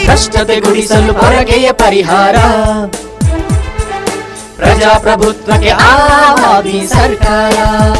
ಭ್ರಷ್ಟತೆಗೊಳಿಸಲು ಪೊರಕೆಯ ಪರಿಹಾರ ಪ್ರಜಾಪ್ರಭುತ್ವಕ್ಕೆ ಆವಾದಿ ಸರ್ಕಾರ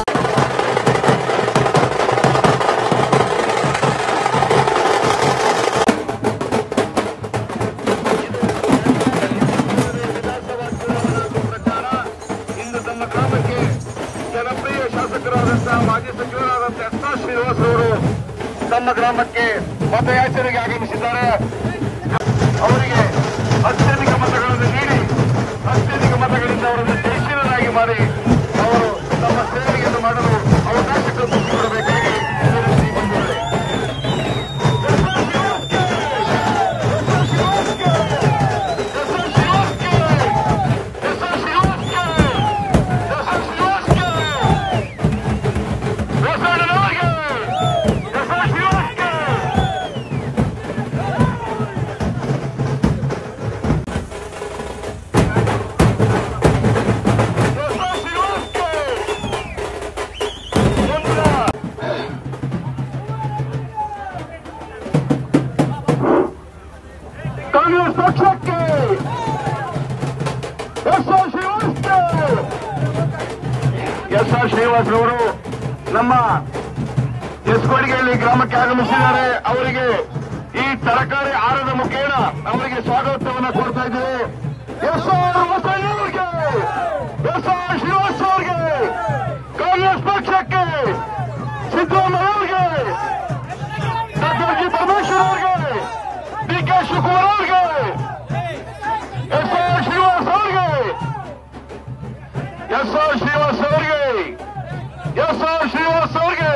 ಜನಪ್ರಿಯ ಶಾಸಕರಾದಂತಹ ಮಾಜಿ ಸಚಿವರಾದಂತಹ ಎಸ್ ಶ್ರೀನಿವಾಸ್ ಅವರು ತಮ್ಮ ಗ್ರಾಮಕ್ಕೆ ಮತಯಾಚನೆಗೆ ಆಗಮಿಸಿದ್ದಾರೆ. ಅವರಿಗೆ ಅತ್ಯಧಿಕ ಮತಗಳನ್ನು ನೀಡಿ ಅತ್ಯಧಿಕ ಮತಗಳಿಂದ ಅವರನ್ನು ಜಯಶೀಲರಾಗಿ ಮಾಡಿ ಅವರು ತಮ್ಮ ಸೇವೆಯನ್ನು ಮಾಡಲು ಅವಕಾಶ ಕಲ್ಪಿಸಿಕೊಡಬೇಕಾಗಿ ವಿನಂತಿ ಬಂದಿದ್ದಾರೆ. ಕಾಂಗ್ರೆಸ್ ಪಕ್ಷಕ್ಕೆ ಎಸ್ ಆರ್ ಶ್ರೀನಿವಾಸ್ ಅವರು ನಮ್ಮ ಎಸ್ಕೋಡಿಗೆಯಲ್ಲಿ ಗ್ರಾಮಕ್ಕೆ ಆಗಮಿಸಿದ್ದಾರೆ. ಅವರಿಗೆ ಈ ತರಕಾರಿ ಆಹಾರದ ಮುಖೇನ ಅವರಿಗೆ ಸ್ವಾಗತವನ್ನು ಕೊಡ್ತಾ ಇದ್ದೇವೆ. ಎಸ್ ಆರ್ ಶ್ರೀನಿವಾಸ್ ಅವರಿಗೆ, ಕಾಂಗ್ರೆಸ್ ಪಕ್ಷಕ್ಕೆ, ಸಿದ್ದರಾಮಯ್ಯ ಅವರಿಗೆ, ಡಾಕ್ಟರ್ ಜಿ ಪರಮೇಶ್ವರ್ ಅವರಿಗೆ, ಡಿ ಕೆ ಶಿವಕುಮಾರ್ ಅವರಿಗೆ, ಎಸ್ ಆರ್ ಶ್ರೀನಿವಾಸ್ ಅವರಿಗೆ, ಎಸ್ ಆರ್ ಶ್ರೀನಿವಾಸ್ ಅವರಿಗೆ, ಎಸ್ ಆರ್ ಶ್ರೀನಿವಾಸ್ ಅವರಿಗೆ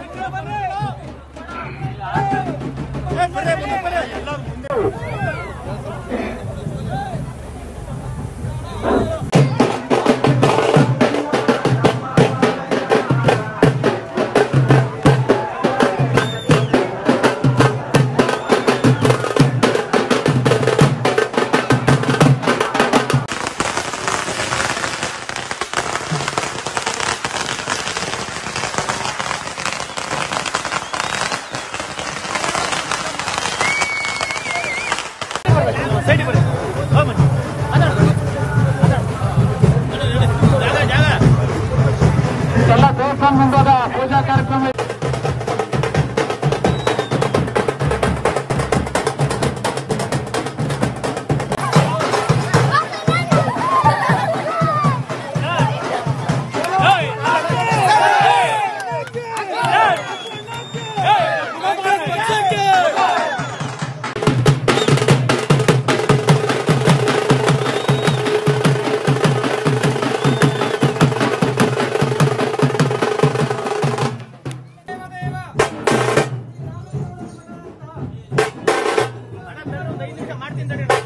ಎಲ್ಲ ದೇವಸ್ಥಾನ ಮುಂದಾದ ಪೂಜಾ ಕಾರ್ಯಕ್ರಮ ಮಾಡ್ತೀನಿ